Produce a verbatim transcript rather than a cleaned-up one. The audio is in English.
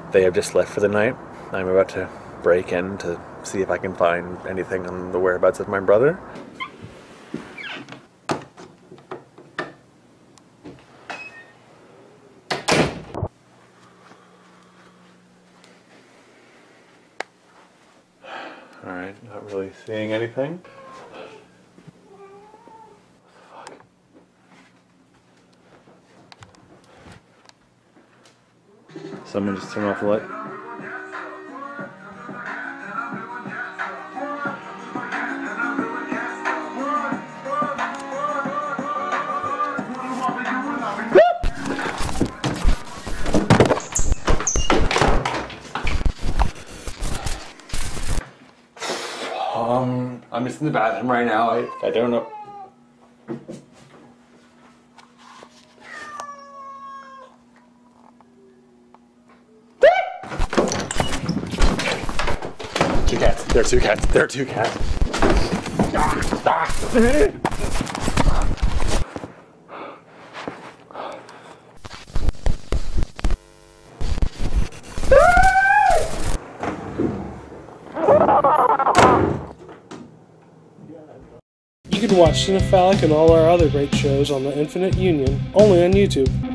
They have just left for the night. I'm about to break in to see if I can find anything on the whereabouts of my brother. Alright, not really seeing anything. Someone just turned off the light. Um, I'm just in the bathroom right now. I, I don't know. Two cats. There are two cats. There are two cats. You can watch Cinephalic and all our other great shows on the Infinite Union, only on YouTube.